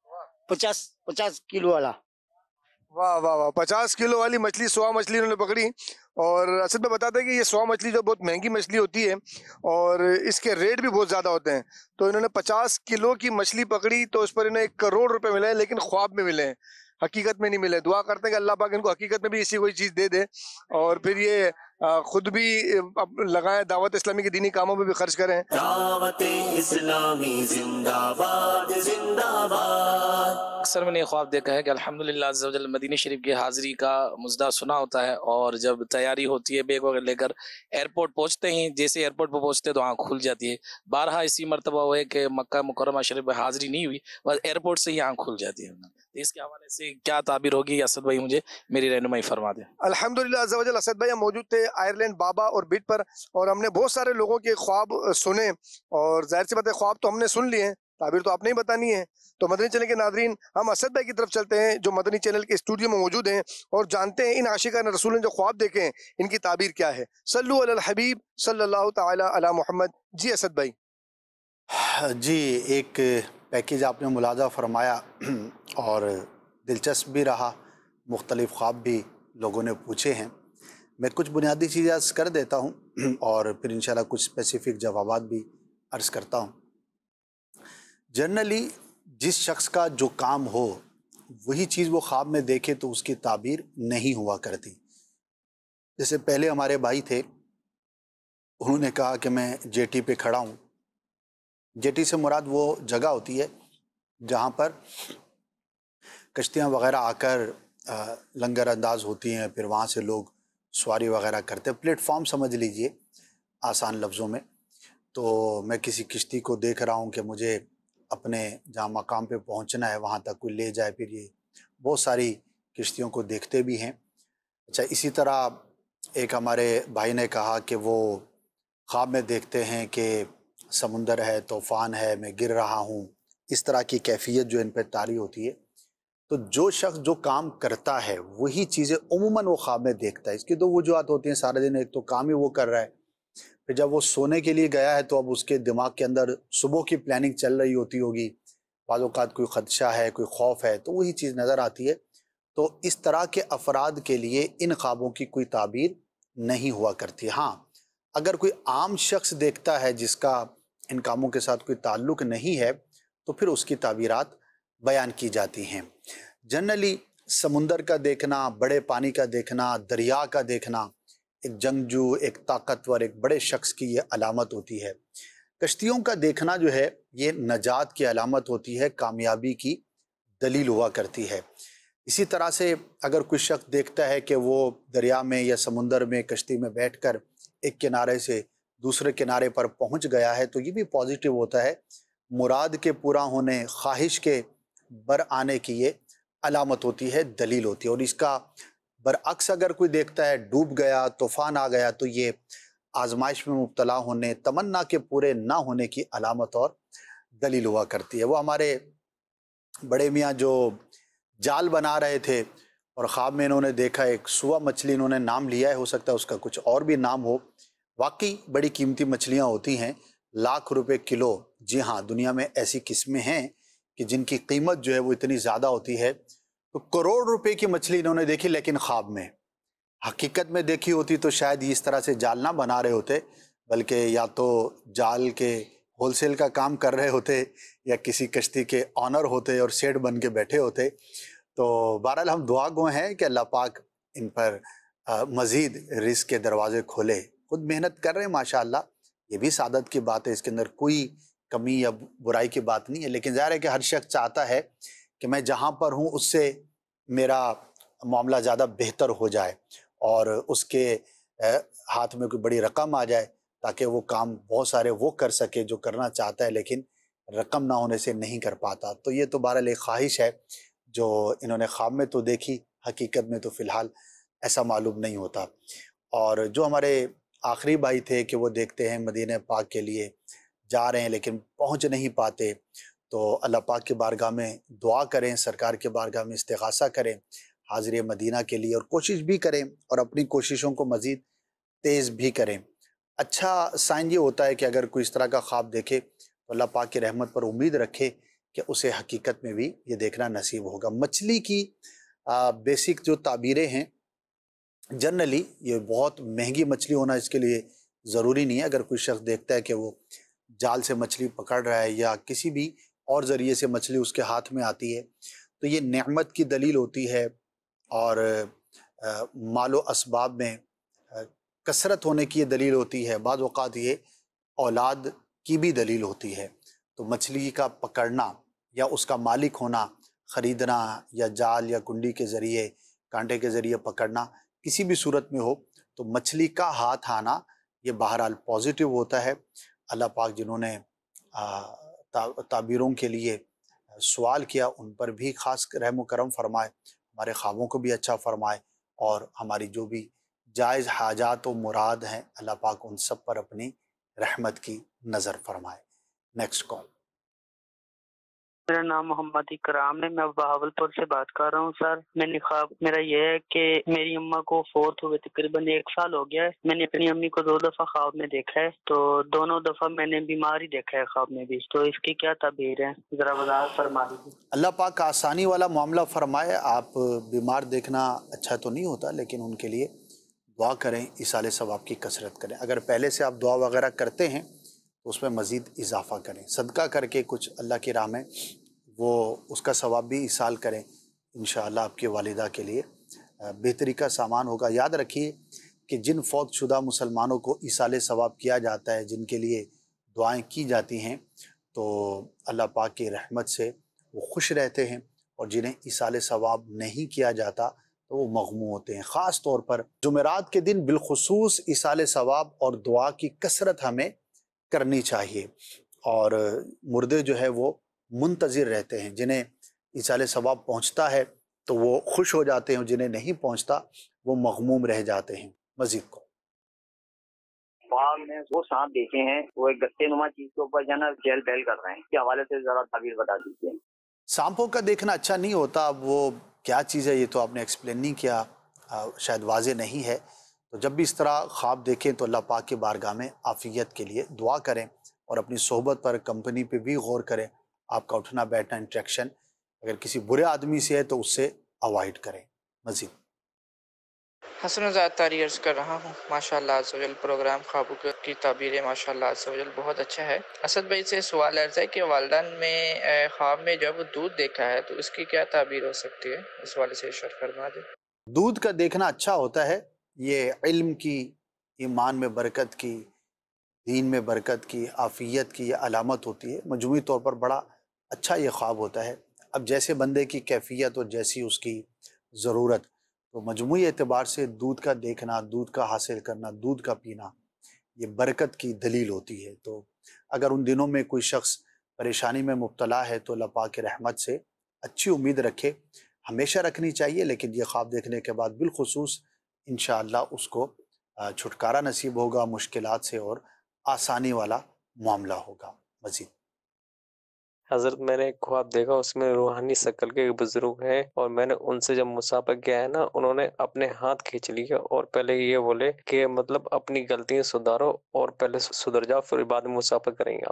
Speaker 16: 50 किलो वाला।
Speaker 13: वाह वाह वाह, 50 किलो वाली मछली, सुआ मछली इन्होंने पकड़ी। और असल में बताते हैं कि ये सुआ मछली जो बहुत महंगी मछली होती है और इसके रेट भी बहुत ज़्यादा होते हैं। तो इन्होंने 50 किलो की मछली पकड़ी, तो उस पर इन्हें 1 करोड़ रुपए मिले हैं, लेकिन ख्वाब में मिले हैं, हकीकत में नहीं मिले। दुआ करते हैं कि अल्लाह पाक इनको हकीकत में भी इसी कोई चीज़ दे दे, और फिर ये खुद भी लगाए, दावत इस्लामी के दीनी कामों में भी खर्च करें।
Speaker 12: दावत इस्लामी जिंदाबाद जिंदाबाद।
Speaker 17: अक्सर मैंने ख्वाब देखा है कि अल्हम्दुलिल्लाह अज़्ज़ा वजल मदीना शरीफ की हाज़िरी का मुज़दा सुना होता है, और जब तैयारी होती है बैग वगैरह लेकर एयरपोर्ट पहुंचते हैं, जैसे एयरपोर्ट पर पहुंचते तो आँख खुल जाती है। बारहा इसी मरतबा हुआ है कि मक्का मुकर्रमा शरीफ में हाज़िरी नहीं हुई, बस एयरपोर्ट से ही आँख खुल जाती है। तो इसके हवाले से क्या ताबीर होगी, असद भाई मुझे मेरी रहनुमाई फरमा दें।
Speaker 13: अल्हम्दुलिल्लाह अज़्ज़ा वजल असद भाई हम मौजूद थे आयरलैंड बाबा और बिट पर, और हमने बहुत सारे लोगों के ख्वाब सुने, और जाहिर सी बात है ख्वाब तो हमने सुन लिए, ताबीर तो आपने ही बतानी है। तो मदनी चैनल के नादरीन, हम असद भाई की तरफ चलते हैं जो मदनी चैनल के स्टूडियो में मौजूद हैं, और जानते हैं इन आशिकान रसूल ने जो ख्वाब देखे हैं इनकी ताबीर क्या है। सल्लु अलल हबीब सल्लल्लाहु तआला अला मुहम्मद। जी असद भाई।
Speaker 2: जी, एक पैकेज आपने मुलाजा फरमाया और दिलचस्प भी रहा, मुख्तलिफ ख्वाब भी लोगों ने पूछे हैं। मैं कुछ बुनियादी चीज़ें अर्ज़ कर देता हूँ और फिर इंशाल्लाह कुछ स्पेसिफ़िक जवाबात भी अर्ज़ करता हूँ। जनरली जिस शख्स का जो काम हो वही चीज़ वो ख्वाब में देखे तो उसकी ताबीर नहीं हुआ करती। जैसे पहले हमारे भाई थे, उन्होंने कहा कि मैं जेटी पे खड़ा हूँ। जेटी से मुराद वो जगह होती है जहाँ पर कश्तियाँ वग़ैरह आकर लंगर अंदाज होती हैं, फिर वहाँ से लोग सवारी वग़ैरह करते हैं। प्लेटफॉर्म समझ लीजिए आसान लफ्ज़ों में। तो मैं किसी किश्ती को देख रहा हूँ कि मुझे अपने जहाँ मकाम पे पहुँचना है वहाँ तक कोई ले जाए, फिर ये बहुत सारी किश्तियों को देखते भी हैं। अच्छा, इसी तरह एक हमारे भाई ने कहा कि वो ख्वाब में देखते हैं कि समुंदर है, तूफ़ान है, मैं गिर रहा हूँ। इस तरह की कैफियत जो इन पर तारी होती है। तो जो शख्स जो काम करता है वही चीज़ें उमूमन वो ख्वाब में देखता है। इसकी दो वजूहत होती हैं सारा दिन, एक तो काम ही वो कर रहा है, फिर जब वो सोने के लिए गया है तो अब उसके दिमाग के अंदर सुबह की प्लानिंग चल रही होती होगी, बाज़ औक़ात कोई ख़दशा है, कोई खौफ है, तो वही चीज़ नज़र आती है। तो इस तरह के अफराद के लिए इन ख्वाबों की कोई ताबीर नहीं हुआ करती। हाँ, अगर कोई आम शख्स देखता है जिसका इन कामों के साथ कोई ताल्लुक़ नहीं है तो फिर उसकी ताबीरात बयान की जाती हैं। जनरली समुंदर का देखना, बड़े पानी का देखना, दरिया का देखना एक जंगजू, एक ताकतवर, एक बड़े शख्स की ये अलामत होती है। کشتیوں کا دیکھنا جو ہے یہ نجات کی علامت ہوتی ہے، کامیابی کی دلیل ہوا کرتی ہے۔ اسی طرح سے اگر کوئی شخص دیکھتا ہے کہ وہ دریا میں یا سمندر میں کشتی میں بیٹھ کر ایک کنارے سے دوسرے کنارے پر پہنچ گیا ہے تو یہ بھی پازیٹیو ہوتا ہے، مراد کے پورا ہونے، خواہش کے بر آنے کی یہ علامت ہوتی ہے، دلیل ہوتی ہے۔ اور اس کا برعکس اگر کوئی دیکھتا ہے ڈوب گیا، طوفان آ گیا، تو یہ آزمائش میں مبتلا ہونے، تمنا کے پورے نہ ہونے کی علامت اور دلیل ہوا کرتی ہے۔ وہ ہمارے بڑے میاں جو جال بنا رہے تھے اور خواب میں انہوں نے دیکھا ایک سوا مچھلی انہوں نے نام لیا ہے، ہو سکتا ہے اس کا کچھ اور بھی نام ہو، واقعی بڑی قیمتی مچھلیاں ہوتی ہیں، لاکھ روپے کلو۔ جی ہاں، دنیا میں ایسی قسمیں ہیں کہ جن کی قیمت جو ہے وہ اتنی زیادہ ہوتی ہے۔ تو کروڑ روپے کی مچھلی انہوں نے دیکھی، لیکن خواب میں، حقیقت میں دیکھی ہوتی تو شاید اس طرح سے جال نہ بنا رہے ہوتے، بلکہ یا تو جال کے ہول سیل کا کام کر رہے ہوتے یا کسی کشتی کے آنر ہوتے اور سیٹ بن کے بیٹھے ہوتے۔ تو بہرحال ہم دعا گو ہیں کہ اللہ پاک ان پر مزید رزق کے دروازے کھولے۔ خود محنت کر رہے ہیں ماشاءاللہ، یہ بھی سعادت کی بات ہے، اس کے اندر کوئی کمی یا برائی کی بات نہیں ہے، لیکن ظاہر ہے کہ ہر شخص چاہتا ہے کہ میں جہاں پر ہوں اس سے میرا معاملہ زیادہ بہتر ہو جائے اور اس کے ہاتھ میں کوئی بڑی رقم آ جائے تاکہ وہ کام بہت سارے وہ کر سکے جو کرنا چاہتا ہے لیکن رقم نہ ہونے سے نہیں کر پاتا۔ تو یہ تو بہرحال ایک خواہش ہے جو انہوں نے خواب میں تو دیکھی، حقیقت میں تو فی الحال ایسا معلوم نہیں ہوتا۔ اور جو ہمارے آخری بھائی تھے کہ وہ دیکھتے ہیں مدینہ پاک کے لیے جا رہے ہیں لیکن پہنچ نہیں پاتے، تو اللہ پاک کی بارگاہ میں دعا کریں، سرکار کے بارگاہ میں استغاثہ کریں حاضر مدینہ کے لیے، اور کوشش بھی کریں اور اپنی کوششوں کو مزید تیز بھی کریں۔ اچھا سائن یہ ہوتا ہے کہ اگر کوئی اس طرح کا خواب دیکھے تو اللہ پاک کی رحمت پر امید رکھے کہ اسے حقیقت میں بھی یہ دیکھنا نصیب ہوگا۔ مچھلی کی بیسک جو تعبیریں ہیں، جنرلی یہ بہت مہنگی مچھلی ہونا اس کے لیے ضروری نہیں ہے۔ اگر کوئی شخص دیکھتا ہے کہ وہ جال سے مچھلی پکڑ رہا ہے یا کسی بھی اور ذریعے سے مچھلی اس کے ہاتھ میں آتی ہے تو یہ نعمت کی دلیل ہوتی ہے اور مال و اسباب میں کثرت ہونے کی یہ دلیل ہوتی ہے، بعض اوقات یہ اولاد کی بھی دلیل ہوتی ہے۔ تو مچھلی کا پکڑنا یا اس کا مالک ہونا، خریدنا یا جال یا کنڈی کے ذریعے، کانٹے کے ذریعے پکڑنا، کسی بھی صورت میں ہو تو مچھلی کا ہاتھ آنا یہ بہرحال پازیٹیو ہوتا ہے۔ اللہ پاک جنہوں نے تعبیروں کے لیے سوال کیا ان پر بھی خاص رحم و کرم فرمائے، ہمارے خوابوں کو بھی اچھا فرمائے، اور ہماری جو بھی جائز حاجات و مراد ہیں اللہ پاک ان سب پر اپنی رحمت کی نظر فرمائے۔ Next call.
Speaker 18: میرا نام محمد اکرام ہے، میں بہاولپور سے بات کر رہا ہوں سر۔ میں نے خواب میرا یہ ہے کہ میری اماں کو فوت ہوئے تقریباً 1 سال ہو گیا ہے۔ میں نے اپنی امی کو 2 دفعہ خواب میں دیکھا ہے، تو دونوں دفعہ میں نے بیمار ہی دیکھا ہے خواب میں بھی، تو اس کی کیا تعبیر ہے ذرا وضاحت فرما دیجیے۔
Speaker 2: اللہ پاک آسانی والا معاملہ فرمائے۔ آپ بیمار دیکھنا اچھا تو نہیں ہوتا، لیکن ان کے لیے دعا کریں، ایصال ثواب کی کثرت کریں۔ اگر پہلے سے آپ دعا وغیرہ کرتے ہیں تو اس میں مزید اضافہ کریں، صدقہ کر کے کچھ اللہ کی راہ میں وہ اس کا ثواب بھی ایصال کریں، انشاءاللہ آپ کی والدہ کے لیے بہتری کا سامان ہوگا۔ یاد رکھیے کہ جن فوت شدہ مسلمانوں کو ایصال ثواب کیا جاتا ہے، جن کے لیے دعائیں کی جاتی ہیں، تو اللہ پاک کی رحمت سے وہ خوش رہتے ہیں، اور جنہیں ایصال ثواب نہیں کیا جاتا تو وہ مغموم ہوتے ہیں۔ خاص طور پر جمعرات کے دن بالخصوص ایصال ثواب اور دعا کی کثرت ہمیں کرنی چاہیے، اور مردے جو ہے وہ منتظر رہتے ہیں، جنہیں ایصال ثواب پہنچتا ہے تو وہ خوش ہو جاتے ہیں، اور جنہیں نہیں پہنچتا وہ مغموم رہ جاتے ہیں۔ مزید کو
Speaker 19: خواب میں وہ سانپ دیکھے ہیں، وہ ایک گتے نما چیز کے اوپر جانا چہل پہل کر رہے ہیں، اس کے حوالے سے ذرا تعبیر بتا دیجیے۔
Speaker 2: سانپوں کا دیکھنا اچھا نہیں ہوتا، اب وہ کیا چیز ہے یہ تو آپ نے ایکسپلین نہیں کیا، شاید واضح نہیں ہے۔ تو جب بھی اس طرح خواب دیکھیں تو اللہ پاک کی بارگاہ میں عافیت کے لیے دعا کریں، اور اپنی صحبت پر، کمپنی پہ بھی غور کریں۔ آپ کا اٹھنا بیٹھنا، انٹریکشن اگر کسی برے آدمی سے ہے تو اس سے اوائڈ کریں۔ مزید
Speaker 20: حسن وزاد تاری عرض کر رہا ہوں۔ ماشاءاللہ عز و جل پروگرام خوابوں کی تعبیریں ماشاءاللہ عز و جل بہت اچھا ہے۔ اسد بھائی سے سوال عرض ہے کہ والدین میں خواب میں جب دودھ دیکھا ہے تو اس کی کیا تعبیر ہو سکتی ہے، اس والے سے ارشاد فرما دیں۔
Speaker 2: دودھ کا دیکھنا اچھا ہوتا ہے، یہ علم کی، ایمان میں برکت کی، دین میں برکت کی، عافیت کی یہ علامت ہوتی ہے۔ مجموعی طور پر بڑا اچھا یہ خواب ہوتا ہے۔ اب جیسے بندے کی کیفیت اور جیسی اس کی ضرورت، تو مجموعی اعتبار سے دودھ کا دیکھنا، دودھ کا حاصل کرنا، دودھ کا پینا یہ برکت کی دلیل ہوتی ہے۔ تو اگر ان دنوں میں کوئی شخص پریشانی میں مبتلا ہے تو اللہ پاک کی رحمت سے اچھی امید رکھے، ہمیشہ رکھنی چاہیے، لیکن یہ خواب دیکھنے کے بعد بالخصوص انشاءاللہ اس کو چھٹکارا نصیب ہوگا مشکلات سے، اور آسانی والا معاملہ ہوگا۔ مزید
Speaker 21: حضرت میں نے ایک خواب دیکھا، اس میں روحانی شکل کے بزرگ ہیں، اور میں نے ان سے جب مسافہ کیا ہے نا، انہوں نے اپنے ہاتھ کھینچ لیے اور پہلے یہ بولے کہ مطلب اپنی غلطیاں سدھارو اور پہلے سدھر جاؤ، پھر بعد میں مسافہ کریں گے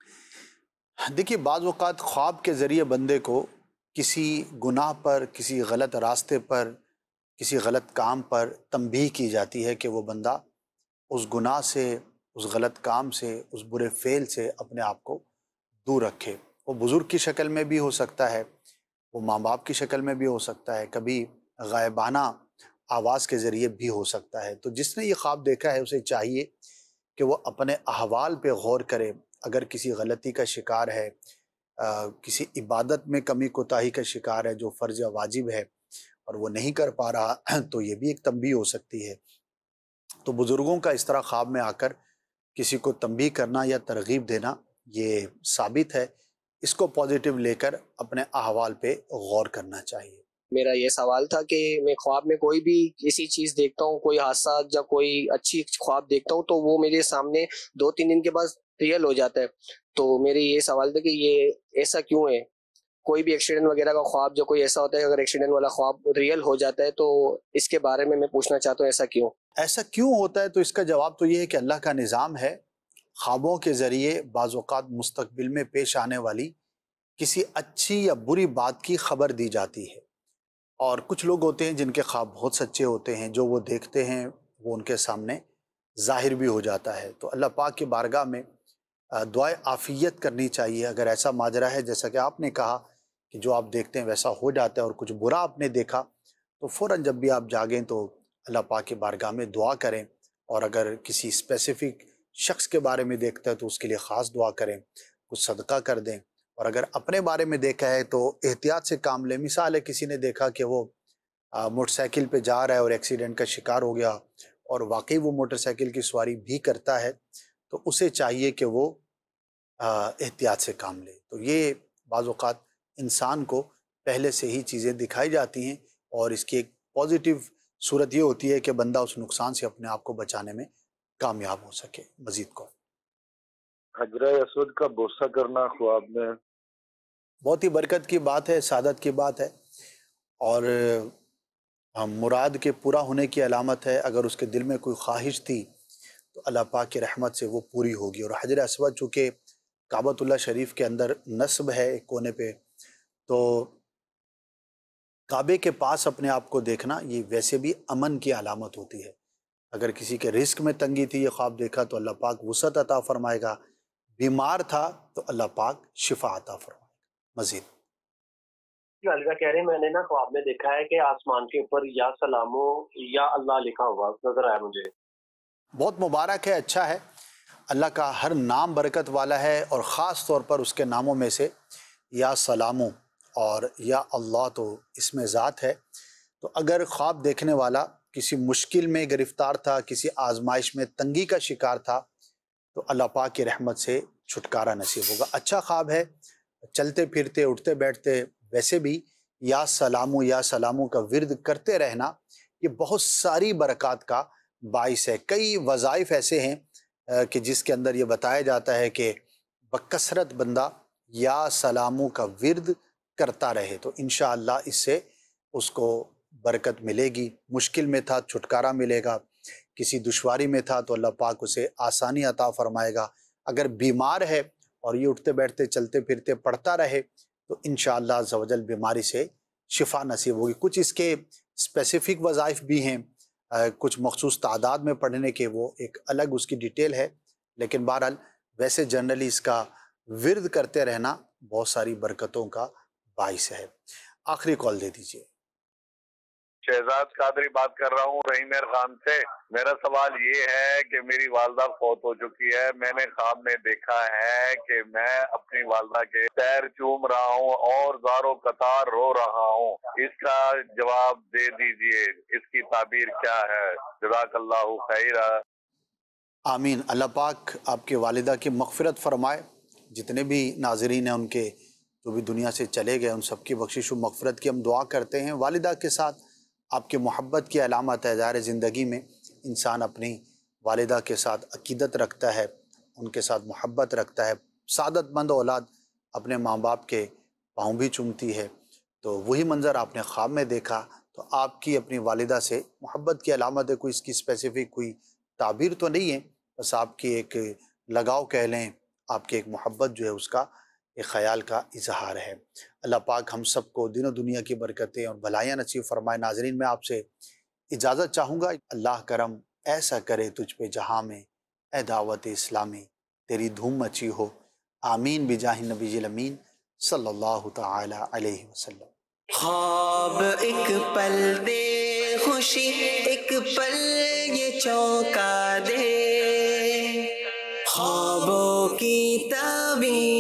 Speaker 21: آپ۔
Speaker 2: دیکھیے، بعض اوقات خواب کے ذریعے بندے کو کسی گناہ پر، کسی غلط راستے پر، کسی غلط کام پر تنبیہ کی جاتی ہے کہ وہ بندہ اس گناہ سے، اس غلط کام سے، اس برے فعل سے اپنے آپ کو دور رکھے۔ وہ بزرگ کی شکل میں بھی ہو سکتا ہے، وہ ماں باپ کی شکل میں بھی ہو سکتا ہے، کبھی غائبانہ آواز کے ذریعے بھی ہو سکتا ہے۔ تو جس نے یہ خواب دیکھا ہے اسے چاہیے کہ وہ اپنے احوال پہ غور کرے۔ اگر کسی غلطی کا شکار ہے، کسی عبادت میں کمی کوتاہی کا شکار ہے جو فرض یا واجب ہے اور وہ نہیں کر پا رہا، تو یہ بھی ایک تنبیہ ہو سکتی ہے۔ تو بزرگوں کا اس طرح خواب میں آ کر کسی کو تنبیہ کرنا یا ترغیب دینا یہ ثابت ہے۔ اس کو پازیٹیو لے کر اپنے احوال پہ غور کرنا چاہیے۔
Speaker 22: میرا یہ سوال تھا کہ میں خواب میں کوئی بھی کسی چیز دیکھتا ہوں، کوئی حادثات یا کوئی اچھی خواب دیکھتا ہوں، تو وہ میرے سامنے 2-3 دن کے بعد ریئل ہو جاتا ہے۔ تو میرے یہ سوال تھا کہ یہ ایسا کیوں ہے؟ کوئی بھی ایکسیڈنٹ وغیرہ کا خواب جو کوئی ایسا ہوتا ہے، اگر ایکسیڈنٹ والا خواب ریئل ہو جاتا ہے، تو اس کے بارے میں پوچھنا چاہتا ہوں، ایسا کیوں؟
Speaker 2: ایسا کیوں ہوتا ہے؟ تو اس کا جواب تو یہ ہے کہ اللہ کا نظام ہے، خوابوں کے ذریعے بعض اوقات مستقبل میں پیش آنے والی کسی اچھی یا بری بات کی خبر دی جاتی ہے۔ اور کچھ لوگ ہوتے ہیں جن کے خواب بہت سچے ہوتے ہیں، جو وہ دیکھتے ہیں وہ ان کے سامنے ظاہر بھی ہو جاتا ہے۔ تو اللہ پاک کی بارگاہ میں دعائے عافیت کرنی چاہیے۔ اگر ایسا ماجرا ہے جیسا کہ آپ نے کہا کہ جو آپ دیکھتے ہیں ویسا ہو جاتا ہے اور کچھ برا آپ نے دیکھا، تو فوراً جب بھی آپ جاگیں تو اللہ پاک کی بارگاہ میں دعا کریں، اور اگر کسی اسپیسیفک شخص کے بارے میں دیکھتا ہے تو اس کے لیے خاص دعا کریں، کچھ صدقہ کر دیں۔ اور اگر اپنے بارے میں دیکھا ہے تو احتیاط سے کام لیں۔ مثال ہے، کسی نے دیکھا کہ وہ موٹر سائیکل پہ جا رہا ہے اور ایکسیڈنٹ کا شکار ہو گیا، اور واقعی وہ موٹر سائیکل کی سواری بھی کرتا ہے، تو اسے چاہیے کہ وہ احتیاط سے کام لے۔ تو یہ بعض اوقات انسان کو پہلے سے ہی چیزیں دکھائی جاتی ہیں، اور اس کی ایک پازیٹیو صورت یہ ہوتی ہے کہ بندہ اس نقصان سے اپنے آپ کو بچانے میں کامیاب ہو سکے۔ مزید کو
Speaker 23: حجرہ اسود کا بوسہ کرنا خواب میں
Speaker 2: بہت ہی برکت کی بات ہے، سعادت کی بات ہے، اور مراد کے پورا ہونے کی علامت ہے۔ اگر اس کے دل میں کوئی خواہش تھی تو اللہ پاک کی رحمت سے وہ پوری ہوگی۔ اور حجر اسود چونکہ کعبۃ اللہ شریف کے اندر نصب ہے ایک کونے پہ، تو کعبے کے پاس اپنے آپ کو دیکھنا یہ ویسے بھی امن کی علامت ہوتی ہے۔ اگر کسی کے رزق میں تنگی تھی، یہ خواب دیکھا تو اللہ پاک وسعت عطا فرمائے گا، بیمار تھا تو اللہ پاک شفا عطا فرمائے گا۔ مزید
Speaker 9: الگا کہہ رہے ہیں، میں نے نا خواب میں دیکھا ہے کہ آسمان کے اوپر یا سلامو یا اللہ لکھا ہوا نظر آیا مجھے۔
Speaker 2: بہت مبارک ہے، اچھا ہے۔ اللہ کا ہر نام برکت والا ہے، اور خاص طور پر اس کے ناموں میں سے یا سلامو اور یا اللہ تو اس میں ذات ہے۔ تو اگر خواب دیکھنے والا کسی مشکل میں گرفتار تھا، کسی آزمائش میں تنگی کا شکار تھا، تو اللہ پاک کی رحمت سے چھٹکارا نصیب ہوگا۔ اچھا خواب ہے۔ چلتے پھرتے، اٹھتے بیٹھتے ویسے بھی یا سلامو کا ورد کرتے رہنا یہ بہت ساری برکات کا باعث ہے۔ کئی وظائف ایسے ہیں کہ جس کے اندر یہ بتایا جاتا ہے کہ بکثرت بندہ یا سلامو کا ورد کرتا رہے تو انشاءاللہ اس سے اس کو برکت ملے گی۔ مشکل میں تھا چھٹکارا ملے گا، کسی دشواری میں تھا تو اللہ پاک اسے آسانی عطا فرمائے گا۔ اگر بیمار ہے اور یہ اٹھتے بیٹھتے چلتے پھرتے پڑھتا رہے تو انشاءاللہ عز و جل بیماری سے شفا نصیب ہوگی۔ کچھ اس کے اسپیسیفک وظائف بھی ہیں، کچھ مخصوص تعداد میں پڑھنے کے، وہ ایک الگ اس کی ڈیٹیل ہے، لیکن بہرحال ویسے جنرلی اس کا ورد کرتے رہنا بہت ساری برکتوں کا باعث ہے۔ آخری کال دے دیجئے۔
Speaker 23: शहजाद कादरी बात कर रहा हूँ रहीमेर खान से। मेरा सवाल ये है कि मेरी वालदा फौत हो चुकी है। मैंने ख्वाब में देखा है कि मैं अपनी वालदा के पैर चूम रहा हूँ और ज़ारो कतार रो रहा हूँ। इसका जवाब दे दीजिए, इसकी ताबीर क्या है? जज़ाकल्लाहु खैरा।
Speaker 2: आमीन। अल्लाह पाक आपके वालिदा की मग़फ़िरत फ़रमाए। जितने भी नाज़रीन हैं उनके जो भी दुनिया से चले गए उन सब की बख्शिश व मग़फ़िरत की हम दुआ करते हैं। वालिदा के साथ आपके मोहब्बत की अलामत है। ज़ाहिर ज़िंदगी में इंसान अपनी वालिदा के साथ अक़ीदत रखता है, उनके साथ मोहब्बत रखता है। सादतमंद औलाद अपने माँ बाप के पाँव भी चूमती है। तो वही मंज़र आपने ख्वाब में देखा तो आपकी अपनी वालिदा से मोहब्बत की अलामत है। कोई इसकी स्पेसिफ़िक कोई ताबीर तो नहीं है, बस आपकी एक लगाव कह लें, आपकी एक मोहब्बत जो है उसका एक ख़याल का इजहार है। अल्लाह पाक हम सबको दीन और दुनिया की बरकतें और भलाइयाँ नसीब फरमाए। नाज़रीन, मैं आपसे इजाज़त चाहूँगा। अल्लाह करम ऐसा करे तुझ पे जहाँ में ए दावत इस्लामी तेरी धूम मची हो। आमीन बिजाहि नबील अमीन सल्लल्लाहु तआला अलैहि वसल्लम।
Speaker 12: ख्वाब एक पल दे खुशी, एक पल ये चौंका दे, ख्वाबों की ताबीर